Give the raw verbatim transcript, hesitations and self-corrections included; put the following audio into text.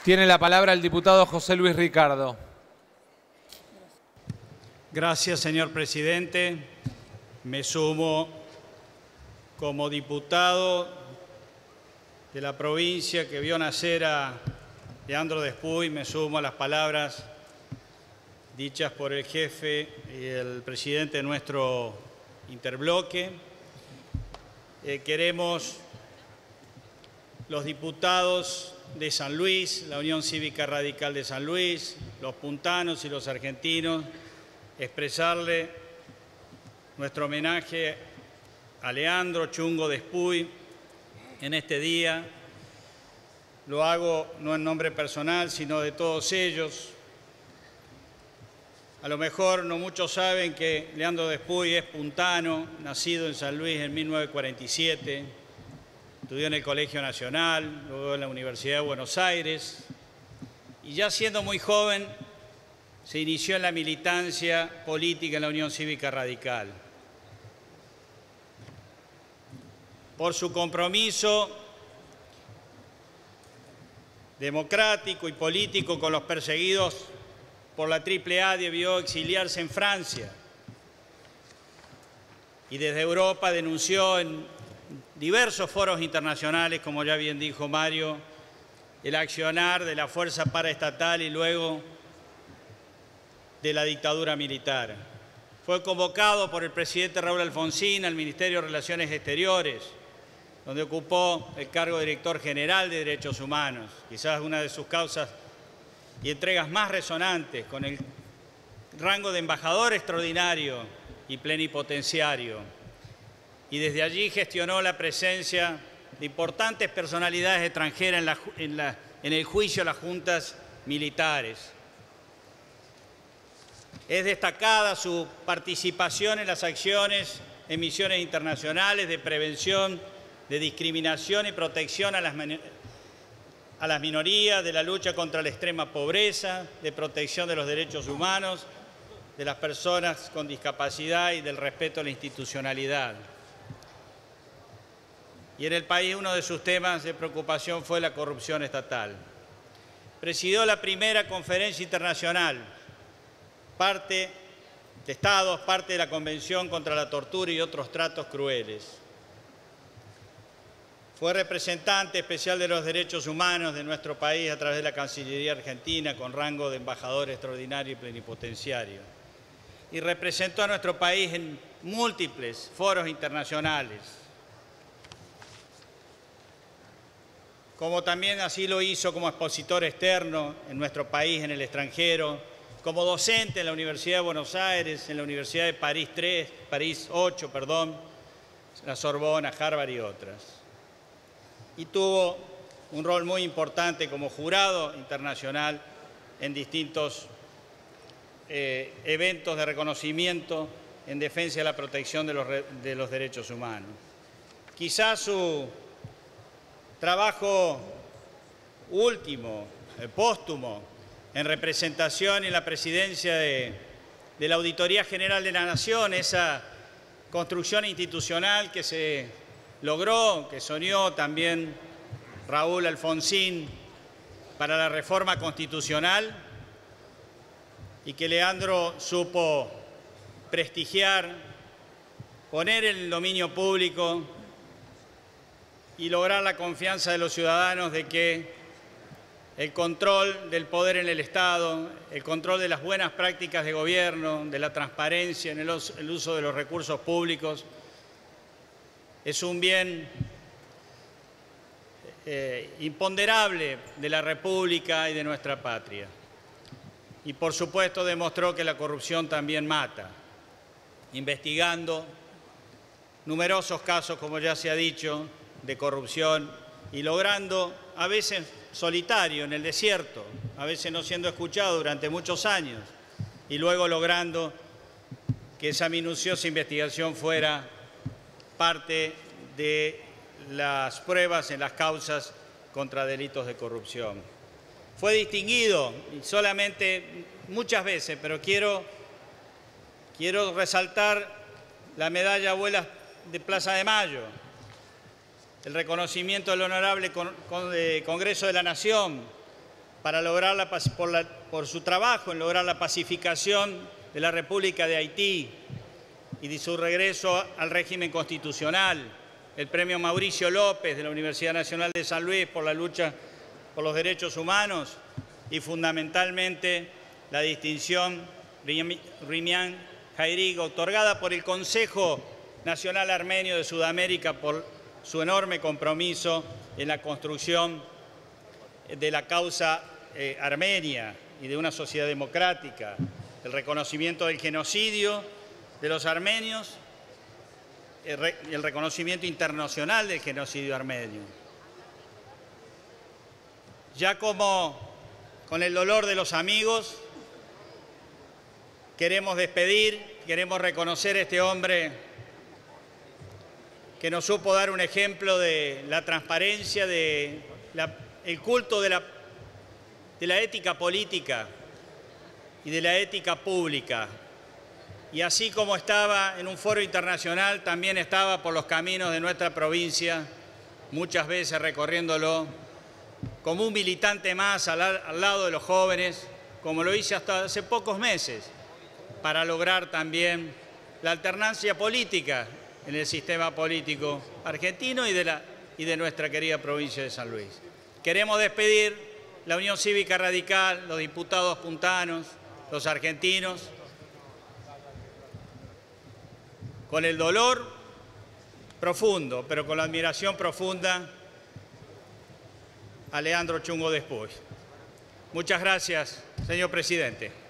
Tiene la palabra el diputado José Luis Ricardo. Gracias, señor presidente. Me sumo como diputado de la provincia que vio nacer a Leandro Despuy, me sumo a las palabras dichas por el jefe y el presidente de nuestro interbloque. Eh, queremos los diputados de San Luis, la Unión Cívica Radical de San Luis, los puntanos y los argentinos, expresarle nuestro homenaje a Leandro Chungo Despuy en este día. Lo hago no en nombre personal, sino de todos ellos. A lo mejor no muchos saben que Leandro Despuy es puntano, nacido en San Luis en mil novecientos cuarenta y siete, estudió en el Colegio Nacional, luego en la Universidad de Buenos Aires, y ya siendo muy joven se inició en la militancia política en la Unión Cívica Radical. Por su compromiso democrático y político con los perseguidos por la Triple A, debió exiliarse en Francia y desde Europa denunció en diversos foros internacionales, como ya bien dijo Mario, el accionar de la fuerza paraestatal y luego de la dictadura militar. Fue convocado por el presidente Raúl Alfonsín al Ministerio de Relaciones Exteriores, donde ocupó el cargo de director general de Derechos Humanos, quizás una de sus causas y entregas más resonantes, con el rango de embajador extraordinario y plenipotenciario. Y desde allí gestionó la presencia de importantes personalidades extranjeras en, la, en, la, en el juicio a las juntas militares. Es destacada su participación en las acciones en misiones internacionales de prevención de discriminación y protección a las, a las minorías, de la lucha contra la extrema pobreza, de protección de los derechos humanos, de las personas con discapacidad y del respeto a la institucionalidad. Y en el país uno de sus temas de preocupación fue la corrupción estatal. Presidió la primera conferencia internacional, parte de Estados, parte de la Convención contra la Tortura y otros tratos crueles. Fue representante especial de los derechos humanos de nuestro país a través de la Cancillería Argentina con rango de embajador extraordinario y plenipotenciario. Y representó a nuestro país en múltiples foros internacionales, como también así lo hizo como expositor externo en nuestro país, en el extranjero, como docente en la Universidad de Buenos Aires, en la Universidad de París tres, París ocho, perdón, la Sorbona, Harvard y otras. Y tuvo un rol muy importante como jurado internacional en distintos eh, eventos de reconocimiento en defensa de la protección de los, de los derechos humanos. Quizás su trabajo último, eh, póstumo, en representación en la presidencia de, de la Auditoría General de la Nación, esa construcción institucional que se logró, que soñó también Raúl Alfonsín para la reforma constitucional y que Leandro supo prestigiar, poner en el dominio público y lograr la confianza de los ciudadanos de que el control del poder en el Estado, el control de las buenas prácticas de gobierno, de la transparencia en el uso de los recursos públicos, es un bien eh, imponderable de la República y de nuestra patria. Y por supuesto demostró que la corrupción también mata, investigando numerosos casos, como ya se ha dicho, de corrupción y logrando, a veces solitario en el desierto, a veces no siendo escuchado durante muchos años, y luego logrando que esa minuciosa investigación fuera parte de las pruebas en las causas contra delitos de corrupción. Fue distinguido, y solamente muchas veces, pero quiero, quiero resaltar la medalla Abuelas de Plaza de Mayo, el reconocimiento del Honorable Congreso de la Nación, para lograr la, por, la, por su trabajo en lograr la pacificación de la República de Haití y de su regreso al régimen constitucional. El premio Mauricio López de la Universidad Nacional de San Luis por la lucha por los derechos humanos y fundamentalmente la distinción Rimian Jairig, otorgada por el Consejo Nacional Armenio de Sudamérica por su enorme compromiso en la construcción de la causa eh, armenia y de una sociedad democrática, el reconocimiento del genocidio de los armenios y el, re el reconocimiento internacional del genocidio armenio. Ya como con el dolor de los amigos, queremos despedir, queremos reconocer a este hombre que nos supo dar un ejemplo de la transparencia, de la, el culto de la, de la ética política y de la ética pública. Y así como estaba en un foro internacional, también estaba por los caminos de nuestra provincia, muchas veces recorriéndolo, como un militante más al, al lado de los jóvenes, como lo hice hasta hace pocos meses, para lograr también la alternancia política en el sistema político argentino y de, la, y de nuestra querida provincia de San Luis. Queremos despedir la Unión Cívica Radical, los diputados puntanos, los argentinos, con el dolor profundo, pero con la admiración profunda a Leandro Chungo Después. Muchas gracias, señor presidente.